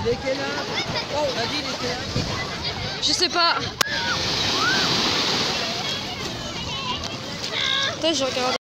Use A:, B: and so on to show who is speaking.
A: Il est quelle heure? Oh, on a dit il est quelle heure?
B: Je sais pas. Attends, je regarde.